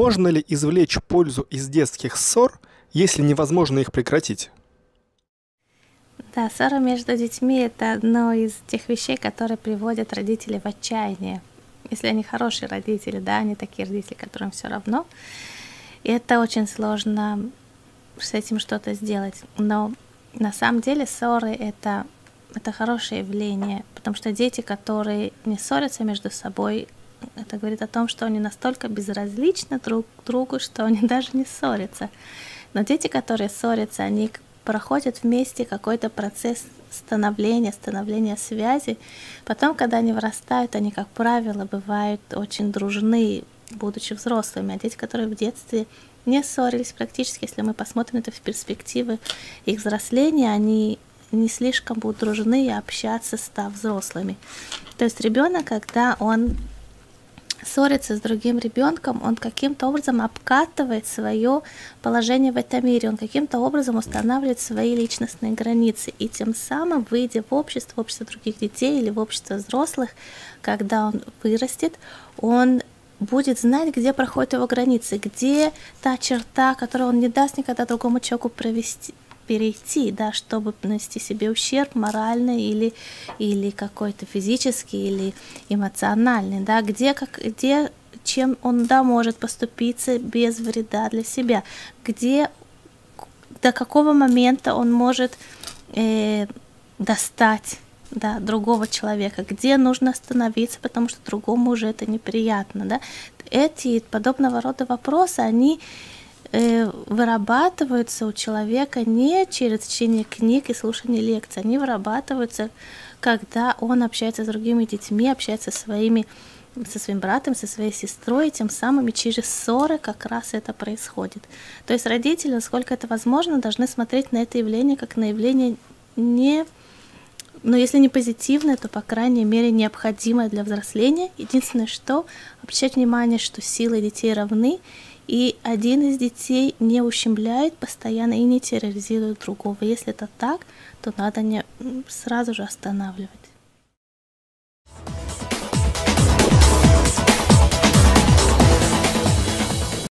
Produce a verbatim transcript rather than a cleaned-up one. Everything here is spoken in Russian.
Можно ли извлечь пользу из детских ссор, если невозможно их прекратить? Да, ссора между детьми — это одно из тех вещей, которые приводят родителей в отчаяние. Если они хорошие родители, да, они такие родители, которым все равно. И это очень сложно с этим что-то сделать. Но на самом деле ссоры — это, это хорошее явление, потому что дети, которые не ссорятся между собой, это говорит о том, что они настолько безразличны друг к другу, что они даже не ссорятся. Но дети, которые ссорятся, они проходят вместе какой-то процесс становления, становления связи. Потом, когда они вырастают, они, как правило, бывают очень дружны, будучи взрослыми. А дети, которые в детстве не ссорились практически, если мы посмотрим это в перспективы их взросления, они не слишком будут дружны и общаться, став взрослыми. То есть ребенок, когда он ссорится с другим ребенком, он каким-то образом обкатывает свое положение в этом мире, он каким-то образом устанавливает свои личностные границы, и тем самым, выйдя в общество, в общество других детей или в общество взрослых, когда он вырастет, он будет знать, где проходят его границы, где та черта, которую он не даст никогда другому человеку провести, перейти, да, чтобы нанести себе ущерб моральный или, или какой-то физический, или эмоциональный, да, где, как, где, чем он, да, может поступиться без вреда для себя, где, до какого момента он может э, достать, да, другого человека, где нужно остановиться, потому что другому уже это неприятно, да. Эти подобного рода вопросы, они вырабатываются у человека не через чтение книг и слушание лекций, они вырабатываются, когда он общается с другими детьми, общается со своими, со своим братом, со своей сестрой, и тем самым и через ссоры как раз это происходит. То есть родители, насколько это возможно, должны смотреть на это явление как на явление не, но если не позитивное, то, по крайней мере, необходимое для взросления. Единственное, что обращать внимание, что силы детей равны, и один из детей не ущемляет постоянно и не терроризирует другого. Если это так, то надо не сразу же останавливать.